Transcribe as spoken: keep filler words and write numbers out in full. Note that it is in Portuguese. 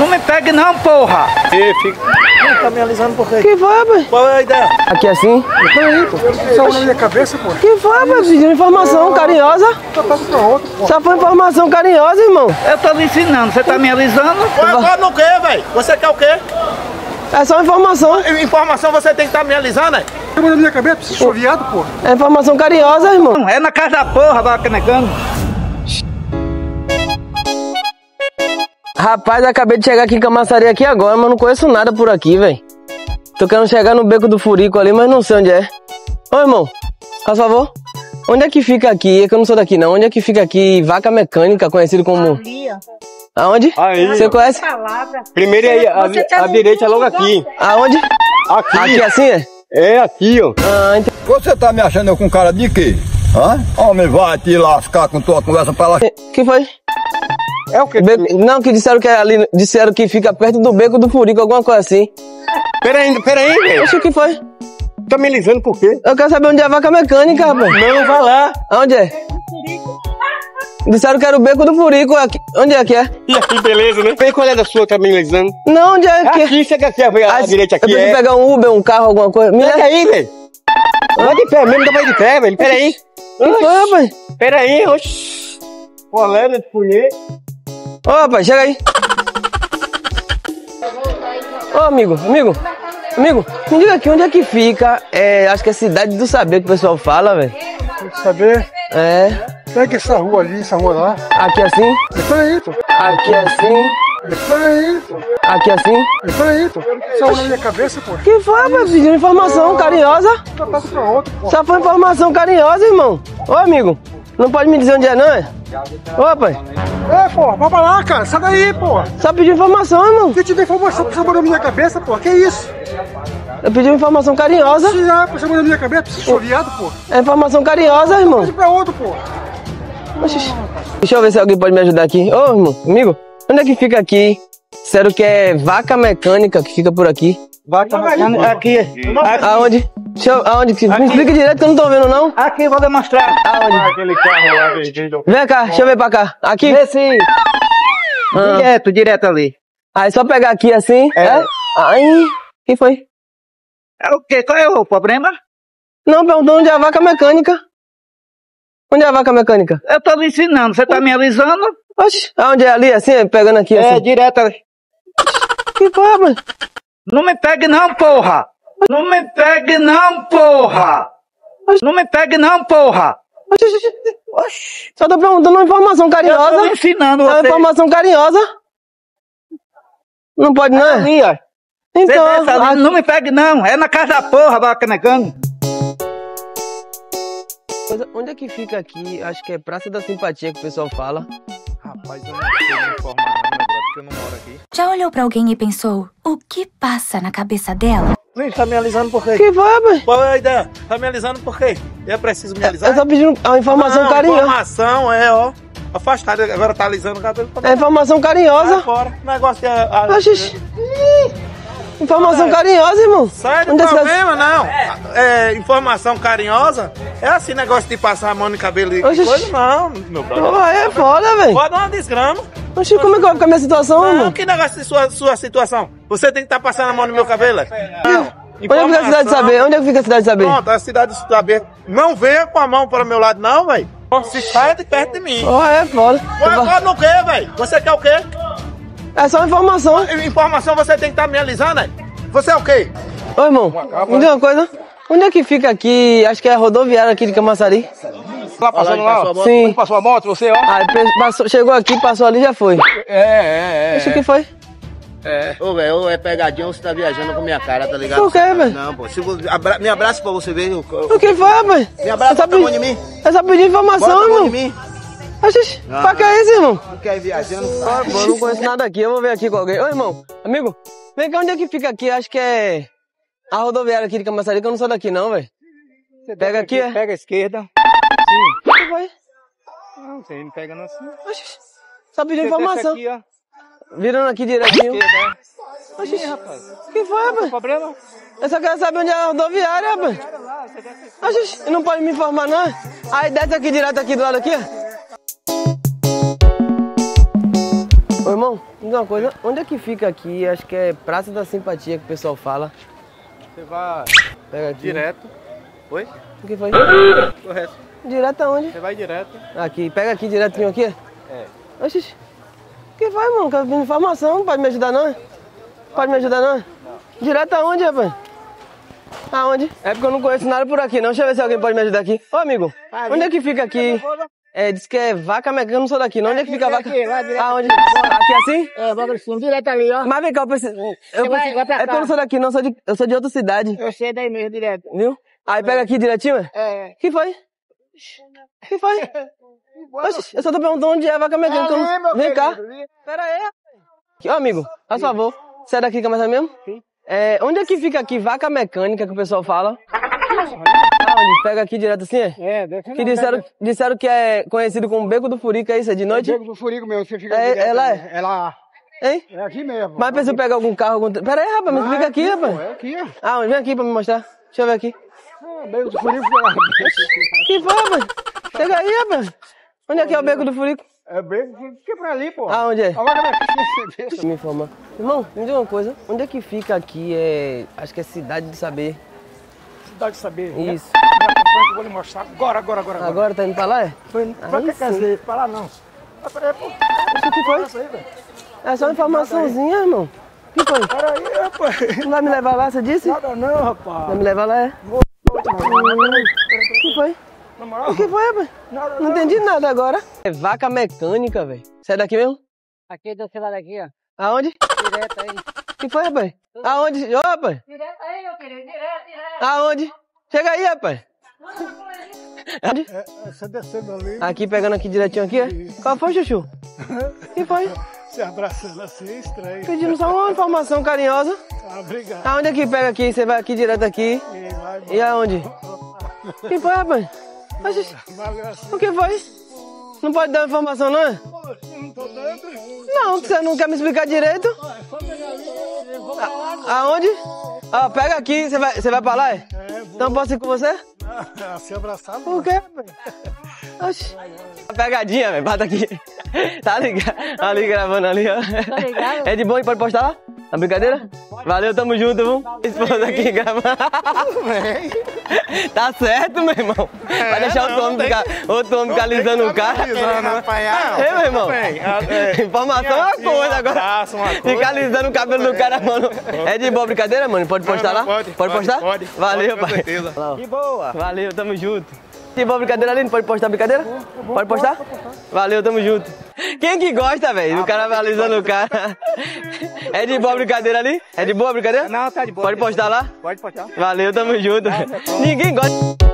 Não me pegue não, porra! E fica... Tá me alisando por quê? Que foi, rapaz? Qual é a ideia? Aqui assim? Peraí, pô. Só na minha cabeça, pô. Que foi, rapaz? Pedindo informação carinhosa. Tá passando pra outro, pô. Só foi informação carinhosa, irmão. Eu tô lhe ensinando, você tá me alisando? Agora no quê, velho? Você quer o quê? É só informação. Informação você tem que estar me alisando, né? Tá na minha cabeça, você sou viado, pô. É informação carinhosa, irmão. Não, é na casa da porra, vaca negando. Rapaz, acabei de chegar aqui em Camaçari aqui agora, mas não conheço nada por aqui, velho. Tô querendo chegar no Beco do Furico ali, mas não sei onde é. Ô, irmão, por favor, onde é que fica aqui? É que eu não sou daqui, não. Onde é que fica aqui Vaca Mecânica, conhecido como... Ali, ó. Aonde? Aí. Você conhece? Primeiro aí, a, a direita é logo aqui. Aonde? Aqui. Aqui assim é? É aqui, ó. Ah, entendi. Você tá me achando com cara de quê? Hã? Homem, vai te lascar com tua conversa pra lá. Que foi? É o quê? Beco... Não, que disseram que é ali, disseram que fica perto do Beco do Furico, alguma coisa assim. Peraí, peraí, velho. Oxe, o que foi? Tá me alisando por quê? Eu quero saber onde é a Vaca Mecânica, rapaz. Não, vai lá. Aonde é? Disseram que era o Beco do Furico. Aqui. Onde é que é? E aqui, beleza, né? Vem qual é da sua, tá me alisando. Não, onde é que é? Aqui, você quer que a, a Ah, direita aqui eu preciso é... pegar um Uber, um carro, alguma coisa. Me Pega leva. aí, velho. Vai de pé, mesmo dá mais de pé, velho. Peraí. Que foi, rapaz? Peraí, oxi. Colera de punheta. Ô, rapaz, chega aí. Ô, amigo, amigo, amigo, me diga aqui, onde é que fica, é, acho que é Cidade do Saber que o pessoal fala, velho. Saber? É, Pega essa rua ali, essa rua lá. aqui assim, Peraí, pô. aqui assim, Peraí, pô. aqui assim. Peraí, pô. Só na minha cabeça, pô. Que foi, rapaz, pedindo informação carinhosa. Tá passando pra outro, pô. Só foi informação carinhosa, irmão. Ô, amigo, não pode me dizer onde é, não, é? Ô, rapaz, É, pô, vai pra lá, cara. Sai daí, pô. só pediu informação, irmão. Quem te deu informação pra você na minha cabeça, pô? Que isso? Eu pedi informação carinhosa. Se já pra você na minha cabeça, você sou viado, pô. É informação carinhosa, irmão. Pede pra outro, pô. Oxi. Deixa eu ver se alguém pode me ajudar aqui. Ô, irmão, amigo, onde é que fica aqui? Disseram que é Vaca Mecânica que fica por aqui. Vaca mecânica. Aqui, aqui. Aonde? Deixa eu, aonde? que- Me explica direito que eu não tô vendo, não. Aqui, vou demonstrar. Aonde? Aquele carro lá, velho. Vem cá, deixa eu ver pra cá. Aqui? Vê sim. Ah. Direto, direto ali. Aí só pegar aqui assim. É. Aí, que foi? É o quê? Qual é o problema? Não, perguntou onde é a Vaca Mecânica. Onde é a Vaca Mecânica? Eu tô lhe ensinando, você tá me alisando? Oxi, aonde é ali, assim, pegando aqui, É, assim. direto ali. Que foi, rapaz? Não me pegue não, porra! Não me pegue não, porra! Não me pegue não, porra! Oxi, oxi, oxi. Oxi. Só tô perguntando uma informação Eu tô lhe carinhosa. ensinando É uma você. informação carinhosa. Não pode, não é? Ali, ó. Então, Você desce ali, a- não me pegue não, é na casa da porra, vaca negando. onde é que fica aqui? Acho que é Praça da Simpatia que o pessoal fala. Rapaz, eu não sei me informar não, meu brother, porque eu não moro aqui. Já olhou pra alguém e pensou, o que passa na cabeça dela? Vem, tá me alisando por quê? Que foi, rapaz? Qual é a ideia? Tá me alisando por quê? Eu preciso me alisar? Eu só pedindo uma informação Não, carinhosa. informação é, ó. Afastado, agora tá alisando o cabelo. É informação carinhosa. Sai fora. O negócio é... A... Oxi. Informação carinhosa, irmão. Sai do Onde é que problema, não. É, informação carinhosa. É assim, negócio de passar a mão no cabelo e Oxi. coisa, não, meu brother. Pô, é foda, velho. Pode dar uma desgrama. Oxi, como é que vai ficar a minha situação, Não, irmão? que negócio de sua, sua situação? Você tem que estar passando a mão no meu cabelo? é? Não. Onde é que fica a cidade de saber? Onde é que fica a cidade de saber? Pronto, a cidade de saber. Não venha com a mão para o meu lado, não, velho. Se saia de perto de mim. Ó, é foda. Agora no quê, velho? Você quer o quê? É só informação. Informação você tem que estar me alisando, né? Você é o quê? Ô, irmão, me diga uma coisa. Onde é que fica aqui? Acho que é a rodoviária aqui de Camaçari. Lá passando lá, ó. Sim. Passou a moto, você, ó. Aí passou, chegou aqui, passou ali, já foi. É, é, é. Oxi, o que foi? Ô, velho, ou é pegadinha ou você tá viajando com minha cara, tá ligado? Por quê, velho? Não, pô. Se você, abra, me abraça pra você ver. Eu, eu, O que foi, rapaz? me abraça, Eu só bota a mão pedi- de mim. Eu só pedi informação, Bota a mão irmão. de mim. Oxi, Ah. pra que é isso, irmão? Não quer ir viajando? Ah, pô, eu não conheço nada aqui, eu vou ver aqui com alguém. Ô, irmão, amigo, vem cá, onde é que fica aqui? Acho que é a rodoviária aqui de Camaçari, que eu não sou daqui não, velho. Pega aqui, é? Pega a esquerda. O que foi? Não, você não pega não assim. Oxi, só pedi Você desce informação. aqui, ó. Virando aqui direitinho. Esquerda, é. Oxi, rapaz. o que foi, rapaz? Problema? Eu só quero saber onde é a rodoviária, rapaz. Oxi, e não pode me informar, não? é? Aí desce aqui direto aqui do lado aqui, ó. Ô, irmão, Irmão, me diz uma coisa, onde é que fica aqui? Acho que é Praça da Simpatia que o pessoal fala. Você vai Pega aqui. direto. Oi? O que foi? Correto. Direto aonde? Você vai direto. Aqui, pega aqui direitinho aqui. É. Oxi, o que foi, mano? Quero informação, não pode me ajudar não? Pode me ajudar não? Não. Direto aonde, rapaz? Aonde? É porque eu não conheço nada por aqui não, deixa eu ver se alguém pode me ajudar aqui. Ô amigo, onde é que fica aqui? É, diz que é vaca mecânica, eu não sou daqui não, onde é que fica a vaca? Aonde? Aqui assim? É, vai assim, direto ali, ó. Mas vem cá, eu preciso... Eu vai- preciso vai pra é porque eu cá. não sou daqui não, eu sou de, eu sou de outra cidade, Eu sei daí mesmo, direto. viu? Aí pega aqui direitinho, é? É. Que foi? Que foi? Oxi, eu só tô perguntando onde é a vaca mecânica. eu não- Vem cá. Pera aí, rapaz. Aqui, ó, amigo, faz favor. Você é daqui que é mais mesmo? Sim. É, onde é que fica aqui vaca mecânica que o pessoal fala? Aonde? Pega aqui direto assim, é? É, desce Que disseram, disseram que é conhecido como Beco do Furico, é isso? É de noite? Chega do furico meu, você fica É, direto é lá, ali. é? É lá. Hein? É aqui mesmo. Mas preciso pegar algum carro, algum... Pera aí, rapaz, me Ah, explica aqui, pô, rapaz. É aqui, ó. Ah, vem aqui pra me mostrar. Deixa eu ver aqui. Ah, meio do furico fica lá. Que foi, rapaz? Chega aí, rapaz. Onde é que é o Beco do Furico? É bem, fica pra ali, pô. Ah, onde é? A vaca vai- Me informar. Irmão, me diga uma coisa. Onde é que fica aqui? É... Acho que é Cidade de Saber. Dá de saber. Isso. Eu vou lhe mostrar. Agora, agora, agora. agora. Agora tá indo pra lá, é? Foi pra Aí que sim. quer dizer? Pra lá não. Ah, peraí, pô. O que foi? Passa aí, velho. É só uma informaçãozinha, irmão. O que foi? Peraí, rapaz. Não vai me levar lá, você disse? Nada não, rapaz. Vai me levar lá, é? O que foi? Na moral, O que foi, rapaz? nada Não entendi nada agora. É vaca mecânica, velho. Você é daqui mesmo? Aqui do celular aqui, ó. Aonde? Direto aí. O que foi, rapaz? Aonde? Ô, rapaz. Direto aí, meu querido. Direto, direto. Aonde? Chega aí, rapaz. Aonde? É, você descendo ali, Aqui, pegando aqui direitinho aqui, é? Qual foi, Chuchu? O que foi? se abraçando assim, estranho. Pedindo só uma informação carinhosa. Ah, obrigado. Aonde é que pega aqui? Você vai aqui direto aqui. E vai, E aonde? O que foi, rapaz? Oxi, valeu assim. o que foi? Não pode dar informação, não é? Poxa, não tô dando. Não, você não quer me explicar direito? Ah, é só pegar ali, eu vou pra lá. A- aonde? Ó, pega aqui, você vai, você vai pra lá, é? É, vou Então posso ir com você? ah, se abraçar. Por quê, rapaz? Oxi. Pegadinha, velho, bata aqui. Tá ligado? Ali gravando ali, ó. ligado. É de bom e pode postar lá? A brincadeira? Valeu, tamo junto, viu? Esposa aqui gravando. Tá certo, meu irmão. Vai deixar outro homem ficar, outro homem ficar alisando o cara. Ei, meu irmão. Informação é uma coisa agora. Ficar alisando o cabelo do cara, mano. É de boa brincadeira, mano? Pode postar lá? Pode, Pode postar? pode, Valeu, pode, com pai. certeza. De boa. Valeu, tamo junto. De boa brincadeira, Aline? Pode postar brincadeira? Pode postar? Valeu, tamo junto. Quem que gosta, velho? O cara vai alisando o cara. É de boa brincadeira ali? É de boa brincadeira? Não, tá de boa. Pode postar lá? Pode postar. Valeu, tamo junto. Ninguém gosta.